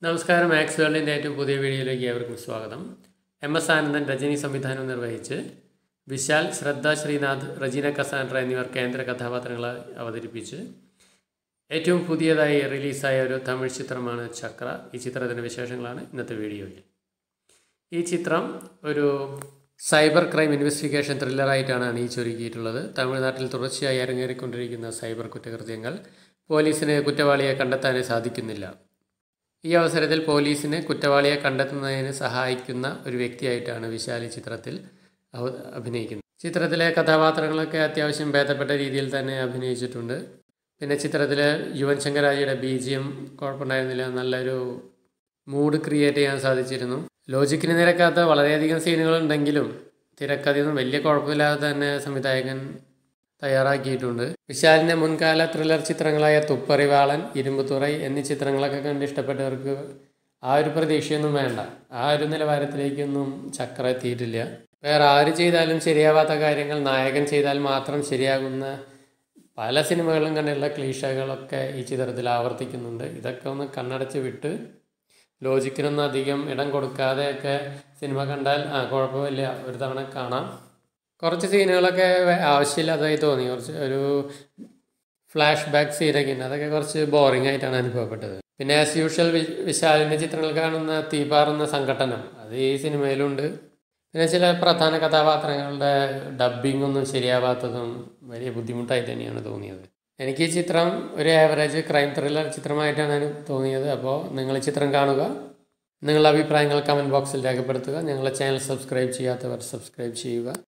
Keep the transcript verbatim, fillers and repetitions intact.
നമസ്കാരം. മാക്സ് വേൾഡിൻ്റെ ഏറ്റവും പുതിയ വീഡിയോയിലേക്ക് ഏവർക്കും സ്വാഗതം. എം എസ് ആനന്ദൻ രജനി സംവിധാനം നിർവഹിച്ച് വിശാൽ, ശ്രദ്ധ ശ്രീനാഥ്, റജീന കസാൻഡ്ര എന്നിവർ കേന്ദ്ര കഥാപാത്രങ്ങളെ അവതരിപ്പിച്ച് ഏറ്റവും പുതിയതായി റിലീസായ ഒരു തമിഴ് ചിത്രമാണ് ചക്ര. ഈ ചിത്രത്തിൻ്റെ വിശേഷങ്ങളാണ് ഇന്നത്തെ വീഡിയോയിൽ. ഈ ചിത്രം ഒരു സൈബർ ക്രൈം ഇൻവെസ്റ്റിഗേഷൻ ത്രില്ലറായിട്ടാണ് അണിയിച്ചൊരുക്കിയിട്ടുള്ളത്. തമിഴ്നാട്ടിൽ തുടർച്ചയായി അരങ്ങേറിക്കൊണ്ടിരിക്കുന്ന സൈബർ കുറ്റകൃത്യങ്ങൾ പോലീസിന് കുറ്റവാളിയെ കണ്ടെത്താൻ സാധിക്കുന്നില്ല. ഈ അവസരത്തിൽ പോലീസിന് കുറ്റവാളിയെ കണ്ടെത്തുന്നതിന് സഹായിക്കുന്ന ഒരു വ്യക്തിയായിട്ടാണ് വിശാൽ ഈ ചിത്രത്തിൽ അഭിനയിക്കുന്നത്. ചിത്രത്തിലെ കഥാപാത്രങ്ങളൊക്കെ അത്യാവശ്യം ഭേദപ്പെട്ട രീതിയിൽ തന്നെ അഭിനയിച്ചിട്ടുണ്ട്. പിന്നെ ചിത്രത്തിലെ യുവൻ ശങ്കർ രാജയുടെ ബി ജി എം കുഴപ്പമുണ്ടായിരുന്നില്ല, നല്ലൊരു മൂഡ് ക്രിയേറ്റ് ചെയ്യാൻ സാധിച്ചിരുന്നു. ലോജിക്കിന് നിരക്കാത്ത വളരെയധികം സീനുകളുണ്ടെങ്കിലും തിരക്കഥയൊന്നും വലിയ കുഴപ്പമില്ലാതെ തന്നെ സംവിധായകൻ തയ്യാറാക്കിയിട്ടുണ്ട്. വിശാലിൻ്റെ മുൻകാല ത്രില്ലർ ചിത്രങ്ങളായ തുപ്പറിവാളൻ, ഇരുമ്പുതുറൈ എന്നീ ചിത്രങ്ങളൊക്കെ കണ്ട് ഇഷ്ടപ്പെട്ടവർക്ക് ആ ഒരു പ്രതീക്ഷയൊന്നും വേണ്ട. ആ ഒരു നിലവാരത്തിലേക്കൊന്നും ചക്ര എത്തിയിട്ടില്ല. വേറെ ആര് ചെയ്താലും ശരിയാവാത്ത കാര്യങ്ങൾ നായകൻ ചെയ്താൽ മാത്രം ശരിയാകുന്ന പല സിനിമകളും കണ്ടുള്ള ക്ലീഷകളൊക്കെ ഈ ചിത്രത്തിൽ ആവർത്തിക്കുന്നുണ്ട്. ഇതൊക്കെ ഒന്ന് കണ്ണടച്ച് വിട്ട് ലോജിക്കിനൊന്നും അധികം ഇടം കൊടുക്കാതെയൊക്കെ സിനിമ കണ്ടാൽ ആ കുഴപ്പമില്ല, ഒരു തവണ കാണാം. കുറച്ച് സീനുകളൊക്കെ ആവശ്യമില്ലാതായി തോന്നി. കുറച്ച് ഒരു ഫ്ലാഷ് ബാക്ക് സീനൊക്കെ ഉണ്ട്, അതൊക്കെ കുറച്ച് ബോറിംഗ് ആയിട്ടാണ് അനുഭവപ്പെട്ടത്. പിന്നെ ആസ് യൂഷ്വൽ വിശാലിൻ്റെ ചിത്രങ്ങൾ കാണുന്ന തീപാറുന്ന സംഘട്ടനം അത് ഈ സിനിമയിലുണ്ട്. പിന്നെ ചില പ്രധാന കഥാപാത്രങ്ങളുടെ ഡബ്ബിംഗ് ഒന്നും ശരിയാവാത്തതും വലിയ ബുദ്ധിമുട്ടായി തന്നെയാണ് തോന്നിയത്. എനിക്ക് ഈ ചിത്രം ഒരു ആവറേജ് ക്രൈം ത്രില്ലർ ചിത്രമായിട്ടാണ് തോന്നിയത്. അപ്പോൾ നിങ്ങൾ ഈ ചിത്രം കാണുക, നിങ്ങളുടെ അഭിപ്രായങ്ങൾ കമൻറ്റ് ബോക്സിൽ രേഖപ്പെടുത്തുക. ഞങ്ങളുടെ ചാനൽ സബ്സ്ക്രൈബ് ചെയ്യാത്തവർ സബ്സ്ക്രൈബ് ചെയ്യുക.